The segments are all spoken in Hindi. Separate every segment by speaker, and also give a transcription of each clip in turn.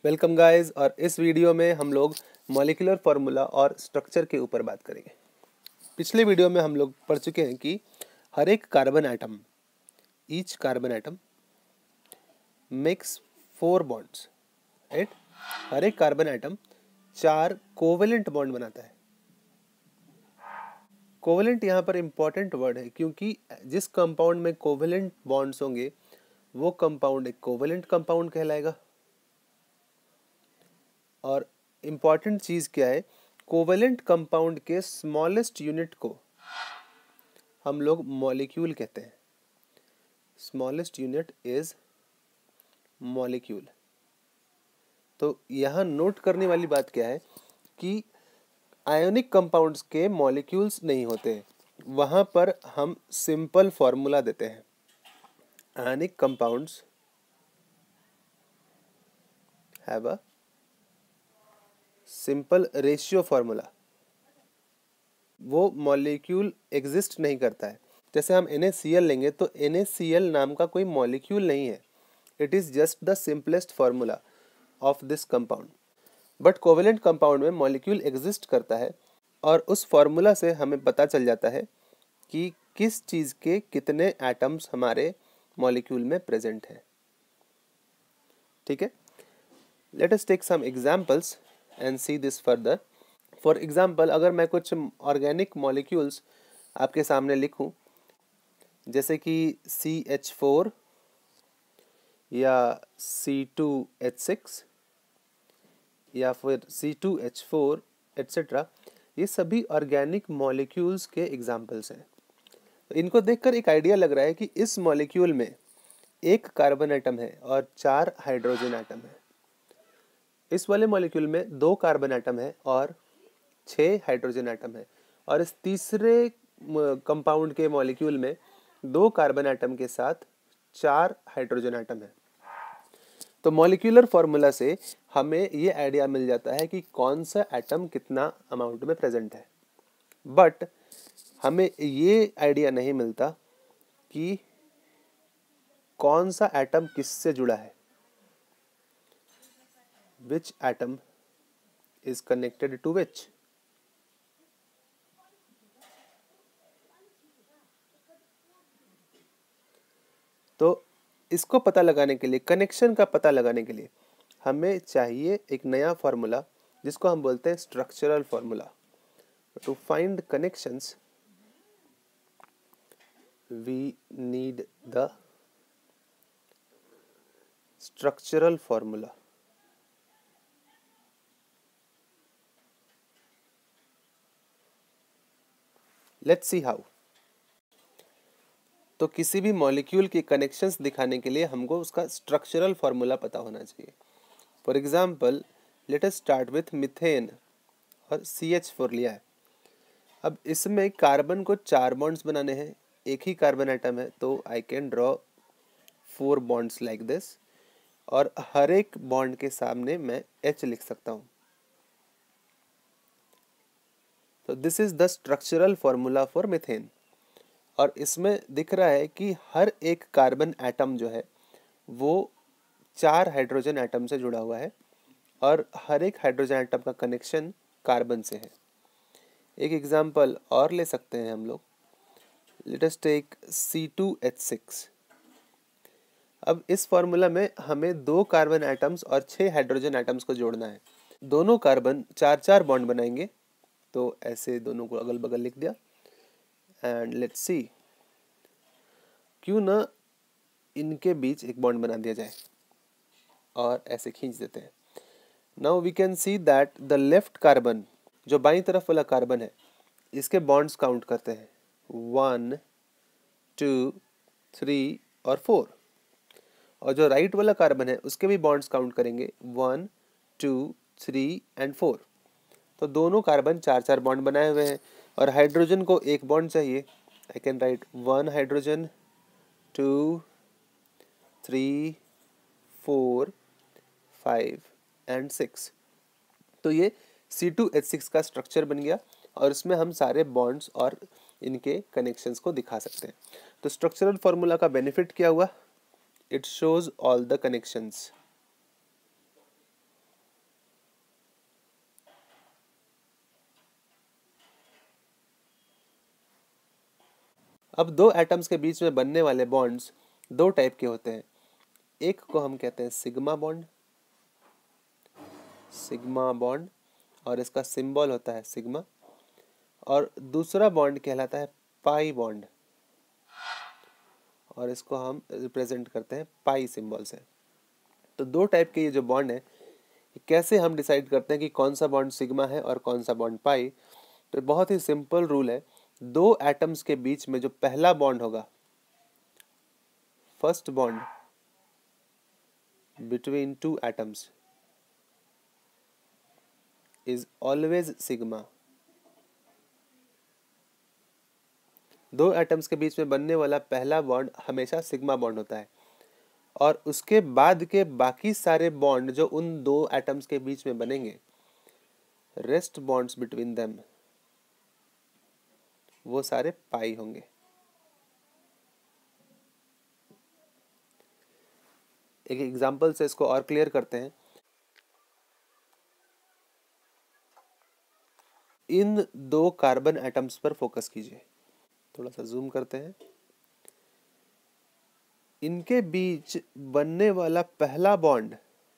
Speaker 1: Welcome guys. और इस वीडियो में हम लोग मॉलिक्यूलर फार्मूला और स्ट्रक्चर के ऊपर बात करेंगे। पिछले वीडियो में हम लोग पढ़ चुके हैं कि हर एक carbon atom, each carbon atom makes 4 bonds, right. हर एक कार्बन एटम 4 कोवेलेंट बॉन्ड बनाता है। कोवेलेंट यहाँ पर इंपॉर्टेंट वर्ड है क्योंकि जिस कंपाउंड में कोवेलेंट बॉन्ड्स होंगे वो कंपाउंड एक कोवेलेंट कंपाउंड कहलाएगा। और इम्पॉर्टेंट चीज़ क्या है, कोवेलेंट कंपाउंड के स्मॉलेस्ट यूनिट को हम लोग मॉलिक्यूल कहते हैं। Smallest unit is molecule. तो यहाँ नोट करने वाली बात क्या है कि आयोनिक कंपाउंड्स के मॉलिक्यूल्स नहीं होते, वहाँ पर हम सिंपल फॉर्मूला देते हैं। Ionic compounds have a simple ratio formula. वो मॉलिक्यूल एग्जिस्ट नहीं करता है। जैसे हम NaCl लेंगे तो NaCl नाम का कोई मॉलिक्यूल नहीं है, it is just the simplest formula of this compound. But covalent compound में मॉलिक्यूल एग्जिस्ट करता है और उस फार्मूला से हमें पता चल जाता है कि किस चीज़ के कितने एटम्स हमारे मॉलिक्यूल में प्रेजेंट हैं। ठीक है, let us take some examples and see this further. For example, अगर मैं कुछ ऑर्गेनिक मॉलिक्यूल्स आपके सामने लिखूं, जैसे कि CH4 या C2H6 या फिर C2H4 एट्सेट्रा, ये सभी ऑर्गेनिक मॉलिक्यूल्स के एग्जाम्पल्स हैं। इनको देखकर एक आइडिया लग रहा है कि इस मॉलिक्यूल में एक कार्बन एटम है और 4 हाइड्रोजन एटम है। इस वाले मॉलिक्यूल में 2 कार्बन एटम है और 6 हाइड्रोजन एटम है। और इस तीसरे कंपाउंड के मॉलिक्यूल में 2 कार्बन एटम के साथ 4 हाइड्रोजन एटम है। तो मॉलिक्यूलर फार्मूला से हमें ये आइडिया मिल जाता है कि कौन सा एटम कितना अमाउंट में प्रेजेंट है। बट हमें ये आइडिया नहीं मिलता कि कौन सा एटम किससे जुड़ा है, which atom is connected to which. तो इसको पता लगाने के लिए, कनेक्शन का पता लगाने के लिए हमें चाहिए एक नया फार्मूला जिसको हम बोलते हैं structural formula. To find connections we need the structural formula. Let's see how. तो किसी भी मॉलिक्यूल के कनेक्शंस दिखाने के लिए हमको उसका स्ट्रक्चरल फार्मूला पता होना चाहिए। For example, let us start with methane और CH4 लिया है। अब इसमें कार्बन को 4 बॉन्ड्स बनाने हैं, एक ही कार्बन एटम है, तो I can draw 4 bonds like this. और हर एक बॉन्ड के सामने मैं H लिख सकता हूँ। तो this is the structural formula for methane. और इसमें दिख रहा है कि हर एक कार्बन एटम जो है वो 4 हाइड्रोजन एटम से जुड़ा हुआ है और हर एक हाइड्रोजन एटम का कनेक्शन कार्बन से है। एक एग्जांपल और ले सकते हैं हम लोग, लेट अस टेक C2H6। अब इस फार्मूला में हमें 2 कार्बन एटम्स और 6 हाइड्रोजन एटम्स को जोड़ना है। दोनों कार्बन 4-4 बॉन्ड बनाएंगे, तो ऐसे दोनों को अगल बगल लिख दिया। एंड लेट्स सी, क्यों ना इनके बीच एक बॉन्ड बना दिया जाए और ऐसे खींच देते हैं। Now we can see that the left carbon, जो बाईं तरफ वाला कार्बन है, इसके बॉन्ड्स काउंट करते हैं 1, 2, 3 और 4। और जो राइट वाला कार्बन है उसके भी बॉन्ड्स काउंट करेंगे 1, 2, 3 एंड 4। तो दोनों कार्बन 4-4 बॉन्ड बनाए हुए हैं और हाइड्रोजन को एक बॉन्ड चाहिए। I can write 1 hydrogen, 2, 3, 4, 5 and 6। तो ये C2H6 का स्ट्रक्चर बन गया और इसमें हम सारे बॉन्ड्स और इनके कनेक्शंस को दिखा सकते हैं। तो स्ट्रक्चरल फार्मूला का बेनिफिट क्या हुआ? It shows all the connections. अब दो एटम्स के बीच में बनने वाले बॉन्ड्स दो टाइप के होते हैं। एक को हम कहते हैं सिग्मा बॉन्ड, सिग्मा बॉन्ड, और इसका सिंबल होता है सिग्मा। और दूसरा बॉन्ड कहलाता है पाई बॉन्ड, और इसको हम रिप्रेजेंट करते हैं पाई सिंबल से। तो दो टाइप के ये जो बॉन्ड है, कैसे हम डिसाइड करते हैं कि कौन सा बॉन्ड सिग्मा है और कौन सा बॉन्ड पाई? तो बहुत ही सिंपल रूल है। दो एटम्स के बीच में जो पहला बॉन्ड होगा, first bond between two atoms is always sigma. दो एटम्स के बीच में बनने वाला पहला बॉन्ड हमेशा सिग्मा बॉन्ड होता है, और उसके बाद के बाकी सारे बॉन्ड जो उन दो एटम्स के बीच में बनेंगे, रेस्ट बॉन्ड्स बिटवीन देम, वो सारे पाई होंगे। एक एग्जांपल से इसको और क्लियर करते हैं। इन दो कार्बन एटम्स पर फोकस कीजिए, थोड़ा सा जूम करते हैं। इनके बीच बनने वाला पहला बॉन्ड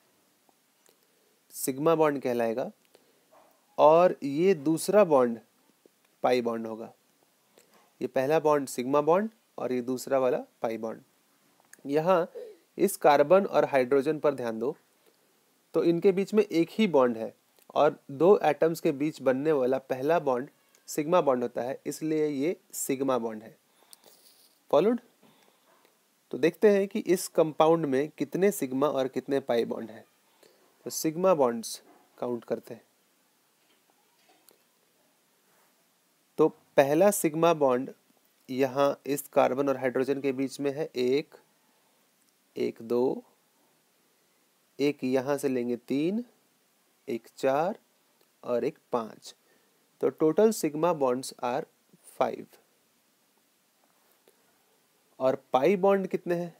Speaker 1: सिग्मा बॉन्ड कहलाएगा, और ये दूसरा बॉन्ड पाई बॉन्ड होगा। ये पहला बॉन्ड सिग्मा बॉन्ड और ये दूसरा वाला पाई बॉन्ड। यहाँ इस कार्बन और हाइड्रोजन पर ध्यान दो, तो इनके बीच में एक ही बॉन्ड है, और दो एटम्स के बीच बनने वाला पहला बॉन्ड सिग्मा बॉन्ड होता है, इसलिए ये सिग्मा बॉन्ड है। फॉलोड? तो देखते हैं कि इस कंपाउंड में कितने सिग्मा और कितने पाई बॉन्ड हैं। तो सिग्मा बॉन्ड्स काउंट करते हैं। तो पहला सिग्मा बॉन्ड यहाँ इस कार्बन और हाइड्रोजन के बीच में है, एक, एक दो, एक यहाँ से लेंगे तीन, एक चार, और एक पाँच। तो टोटल सिग्मा बॉन्ड्स आर 5। और पाई बॉन्ड कितने हैं?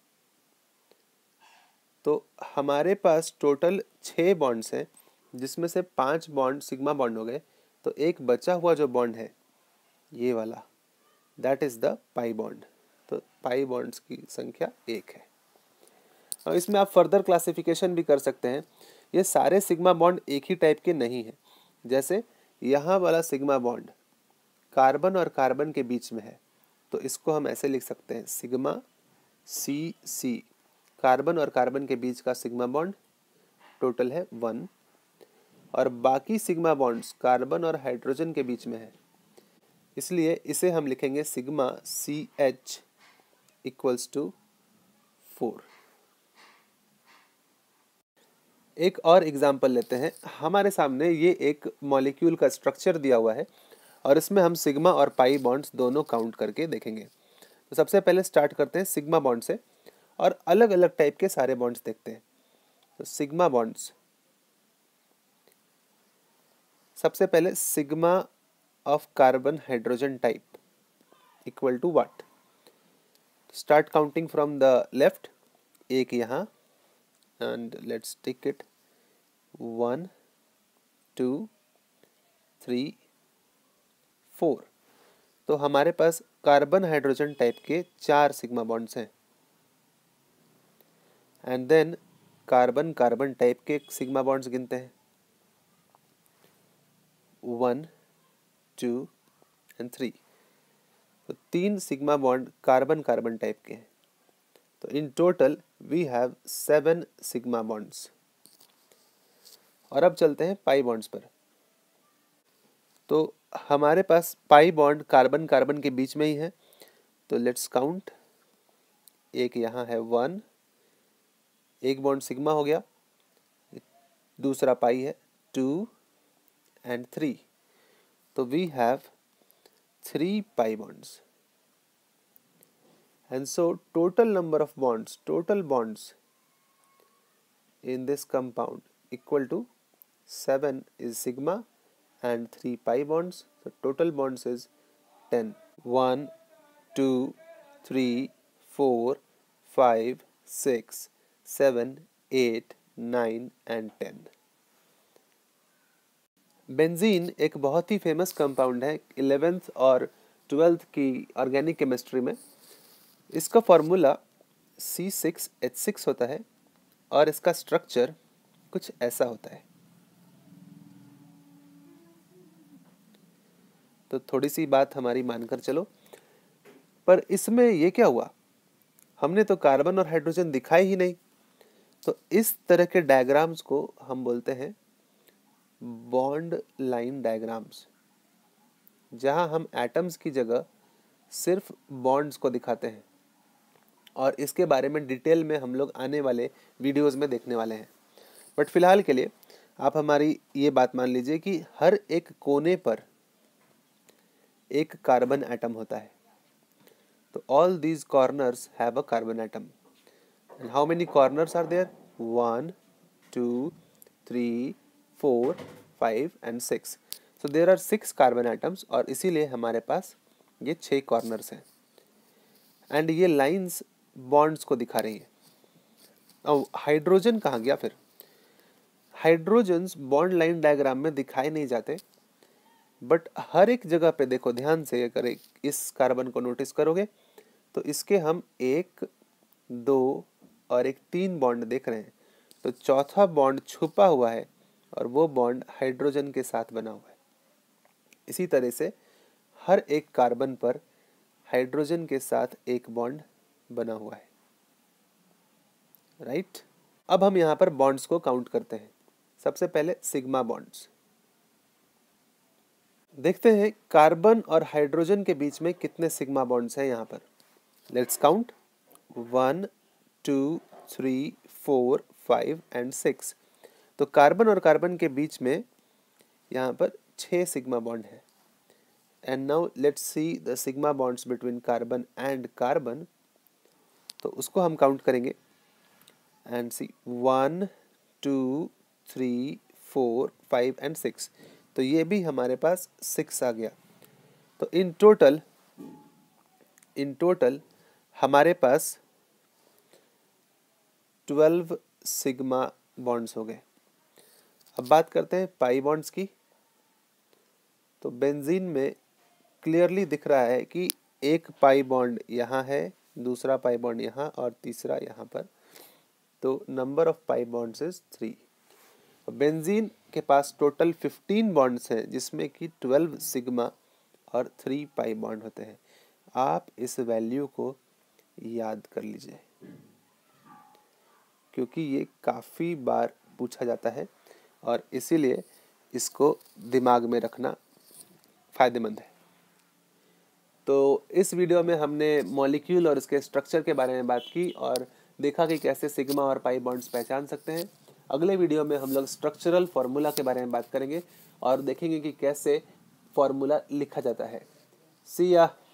Speaker 1: तो हमारे पास टोटल 6 बॉन्ड्स हैं, जिसमें से 5 बॉन्ड सिग्मा बॉन्ड हो गए। तो एक बचा हुआ जो बॉन्ड है ये वाला, that is the pi bond. तो पाई बॉन्ड्स की संख्या 1 है। और इसमें आप फर्दर क्लासिफिकेशन भी कर सकते हैं। ये सारे सिग्मा बॉन्ड एक ही टाइप के नहीं हैं। जैसे यहाँ वाला सिग्मा बॉन्ड कार्बन और कार्बन के बीच में है, तो इसको हम ऐसे लिख सकते हैं सिग्मा सी सी। कार्बन और कार्बन के बीच का सिग्मा बॉन्ड टोटल है 1, और बाकी सिग्मा बॉन्ड्स कार्बन और हाइड्रोजन के बीच में है, इसलिए इसे हम लिखेंगे sigma C H equals to 4। एक और एग्जाम्पल लेते हैं। हमारे सामने ये एक मॉलिक्यूल का स्ट्रक्चर दिया हुआ है, और इसमें हम सिग्मा और पाई बॉन्ड्स दोनों काउंट करके देखेंगे। तो सबसे पहले स्टार्ट करते हैं सिग्मा बॉन्ड से, और अलग अलग टाइप के सारे बॉन्ड्स देखते हैं। तो सिग्मा बॉन्ड्स, सबसे पहले sigma of carbon hydrogen type equal to what? Start counting from the left. एक यहाँ, and let's take it 1 2 3 4। तो हमारे पास कार्बन हाइड्रोजन टाइप के 4 सिग्मा बॉन्ड्स हैं, and then carbon carbon type के सिग्मा बॉन्ड्स गिनते हैं 1 2 एंड 3। तो 3 सिग्मा बॉन्ड कार्बन कार्बन टाइप के हैं। तो इन total we have 7 sigma bonds. और अब चलते हैं पाई बॉन्ड्स पर। तो हमारे पास पाई बॉन्ड कार्बन कार्बन के बीच में ही है, तो लेट्स काउंट। एक यहाँ है 1, एक बॉन्ड सिग्मा हो गया, दूसरा पाई है 2 एंड 3। तो we have 3 pi bonds, and so total number of bonds, total bonds in this compound equal to 7 is sigma and 3 pi bonds. So total bonds is 10. 1 2 3 4 5 6 7 8 9 and 10। Benzene एक बहुत ही फेमस कंपाउंड है 11th और ट्वेल्थ की ऑर्गेनिक केमिस्ट्री में। इसका फॉर्मूला C6H6 होता है और इसका स्ट्रक्चर कुछ ऐसा होता है। तो थोड़ी सी बात हमारी मानकर चलो, पर इसमें ये क्या हुआ, हमने तो कार्बन और हाइड्रोजन दिखाए ही नहीं। तो इस तरह के डायग्राम्स को हम बोलते हैं बॉन्ड लाइन डायग्राम्स, जहां हम एटम्स की जगह सिर्फ बॉन्ड्स को दिखाते हैं। और इसके बारे में डिटेल में हम लोग आने वाले वीडियोस में देखने वाले हैं। बट फिलहाल के लिए आप हमारी ये बात मान लीजिए कि हर एक कोने पर एक कार्बन एटम होता है। तो all these corners have a carbon atom. And how many corners are there? 1 2 3 4 5 and 6। So there are 6 carbon atoms और इसीलिए हमारे पास ये 6 कॉर्नर्स हैं। एंड ये लाइंस बॉन्ड्स को दिखा रही है। अब हाइड्रोजन कहाँ गया फिर? हाइड्रोजन्स बॉन्ड लाइन डायग्राम में दिखाए नहीं जाते, बट हर एक जगह पे देखो ध्यान से, अगर इस कार्बन को नोटिस करोगे तो इसके हम 1 2 और एक 3 बॉन्ड देख रहे हैं। तो चौथा बॉन्ड छुपा हुआ है और वो बॉन्ड हाइड्रोजन के साथ बना हुआ है। इसी तरह से हर एक कार्बन पर हाइड्रोजन के साथ एक बॉन्ड बना हुआ है, राइट? अब हम यहाँ पर बॉन्ड्स को काउंट करते हैं। सबसे पहले सिग्मा बॉन्ड्स देखते हैं, कार्बन और हाइड्रोजन के बीच में कितने सिग्मा बॉन्ड्स हैं यहाँ पर। Let's count 1 2 3 4 5 and 6। तो कार्बन और कार्बन के बीच में यहाँ पर 6 सिग्मा बॉन्ड है। And now let's see the sigma bonds between carbon and carbon. तो उसको हम काउंट करेंगे एंड सी 1 2 3 4 5 एंड 6। तो ये भी हमारे पास 6 आ गया। तो इन टोटल हमारे पास 12 सिग्मा बॉन्ड्स हो गए। अब बात करते हैं पाई बॉन्ड्स की। तो बेंजीन में क्लियरली दिख रहा है कि एक पाई बॉन्ड यहाँ है, दूसरा पाई बॉन्ड यहाँ और तीसरा यहाँ पर। तो number of pi bonds is 3। Benzene के पास टोटल 15 बॉन्ड्स हैं, जिसमें कि 12 सिग्मा और 3 पाई बॉन्ड होते हैं। आप इस वैल्यू को याद कर लीजिए, क्योंकि ये काफ़ी बार पूछा जाता है और इसीलिए इसको दिमाग में रखना फ़ायदेमंद है। तो इस वीडियो में हमने मॉलिक्यूल और इसके स्ट्रक्चर के बारे में बात की और देखा कि कैसे सिग्मा और पाई बॉन्ड्स पहचान सकते हैं। अगले वीडियो में हम लोग स्ट्रक्चरल फार्मूला के बारे में बात करेंगे और देखेंगे कि कैसे फार्मूला लिखा जाता है। सी या।